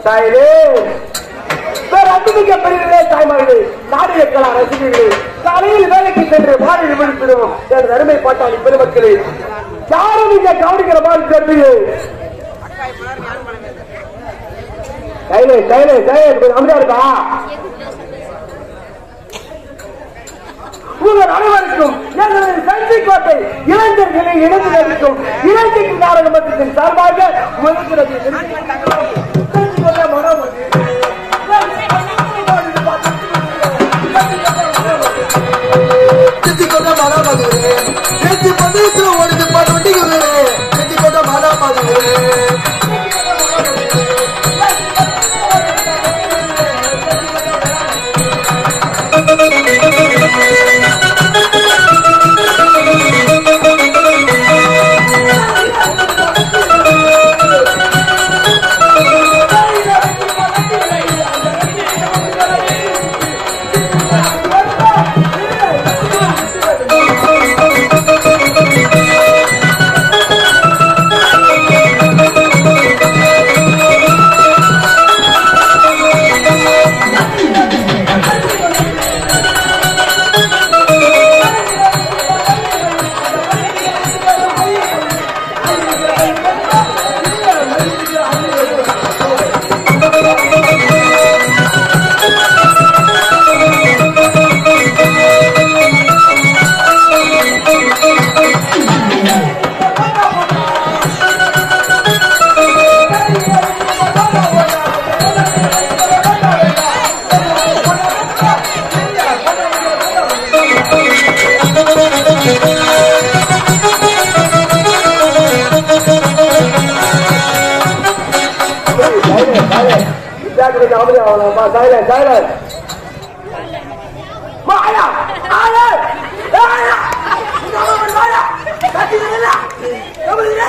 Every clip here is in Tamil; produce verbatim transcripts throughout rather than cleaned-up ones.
தாயிலே அன்புமிக்க பெரியவர்களே, தாய்மார்களே, நாடகக்கலா ரசிகர்களே, காலையில் வேலைக்கு சென்று மாறி விழுப்பிடும் எனது அருமை பாட்டாளி பெருமக்களே, யாரும் இங்க கவனிக்கிற மாதிரி தெரியுது. கையிலே கையிலே கையிலே அமைதியா இருக்கா? உங்கள் அனைவருக்கும் எங்களது சந்திக்கோட்டை இளைஞர்களை இணைந்து நடிக்கும் இளைஞர் நாடக மன்றத்தின் சார்பாக முதல்கிறது ஓடுது பாட்டு வண்டிக்கு கொண்ட மாதா மாதிரி Silence, silence. Maya! Maya! Maya! Maya! Kati nila! Kamu nila!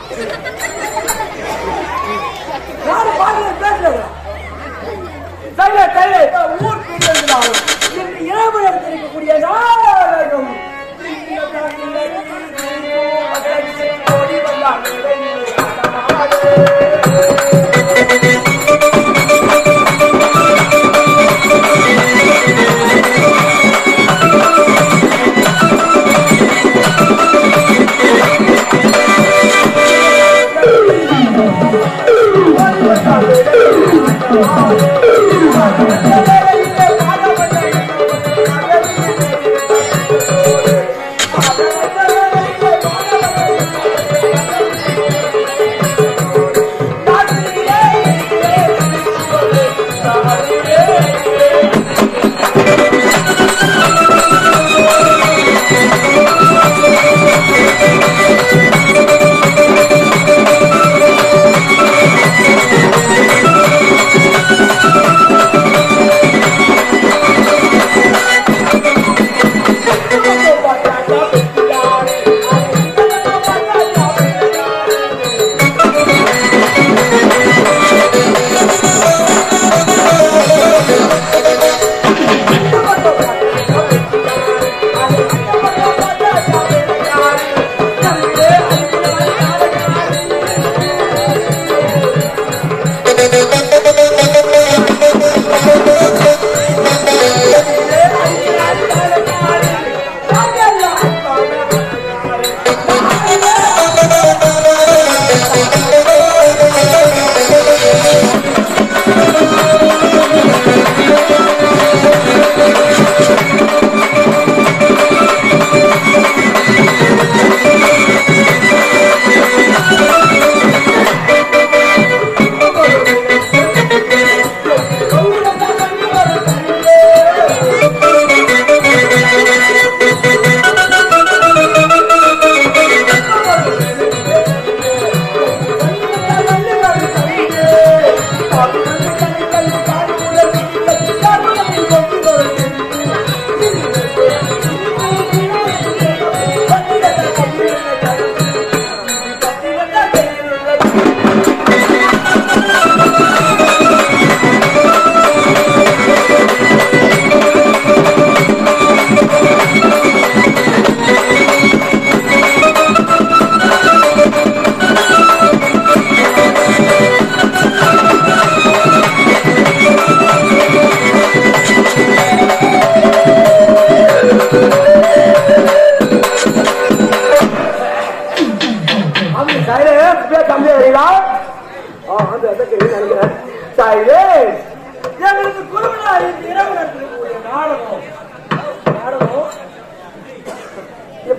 Yaar paal பேசல. Silence, silence. ஊர் பேசுறாங்க. இந்த இரவு நேரத்துக்கு கூடிய நாடகம். ஓடி வந்தாங்க.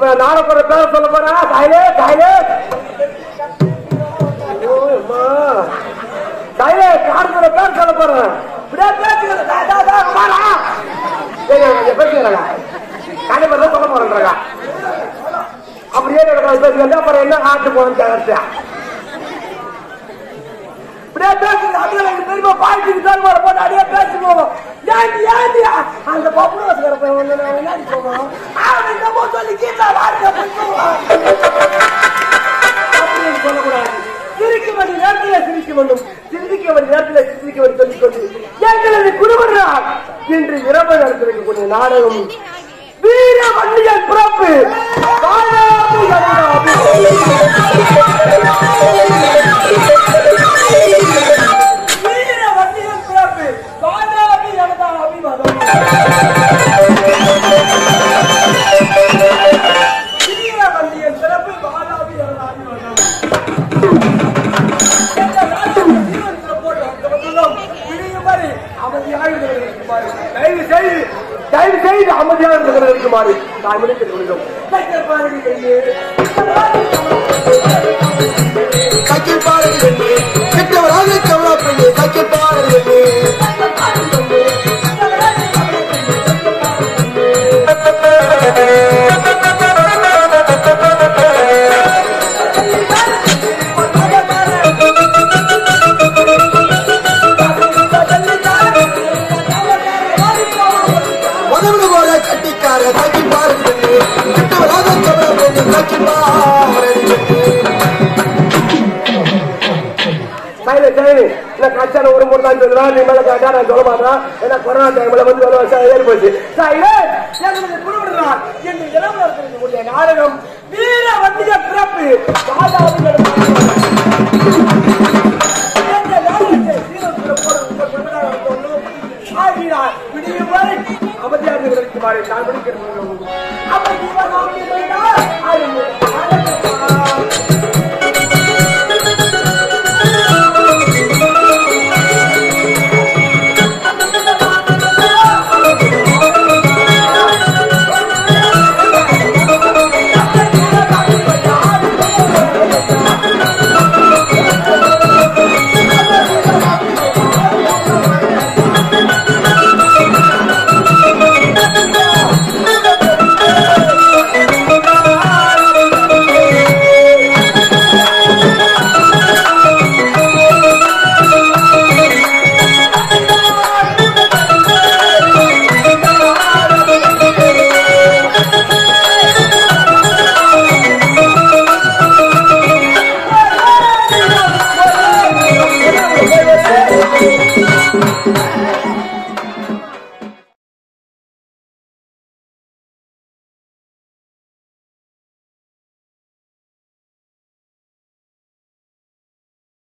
இப்ப நாடகோட பேர சொல்ல போறா தாயிலே தாயிலே தாயிலே நாடகோட பேர சொல்ல போறேன் பேசுகிறாங்க கண்டிப்பா சொல்ல போறேன்றாங்க அப்படியே பேசுகிறது அப்புறம் என்ன ஆட்டு போகணும் ஜாகிரதையா பெருமை பாய்ச்சி போட்டு அடியே பேசி போவோம் அந்த சொல்லக்கூடாது சிரிக்க வேண்டிய நேரத்தில் சிரிக்க வேண்டும் சிந்திக்க வேண்டிய நேரத்தில் சிந்திக்க வேண்டும் சொல்லிக் கொண்டு எங்களது குருவரால் இன்று இரவு நடத்திருக்கக்கூடிய நாடகம் வீர வண்டியன் பிறப்பு வீர வண்டியன் பிறப்பு பாலாபி எனதா அபிமதம் வீர வண்டியன் பிறப்பு பாலாபி எனதா அபிமதம் தயவு செய்து தயவு செய்து அமைதியாக இருக்குமாறு நான் முடித்துக் கொள்கிறோம். கட்சியான ஒரு முறை தான் சொல்லுவேன் நீ மேல கேட்டா நான் சொல்ல மாட்டேன் ஏன்னா கொரோனா டைம்ல வந்து ஒரு வருஷம் ஏறி போச்சு நாடகம் வீர வண்டிய பிறப்பு அமைதியாக நான்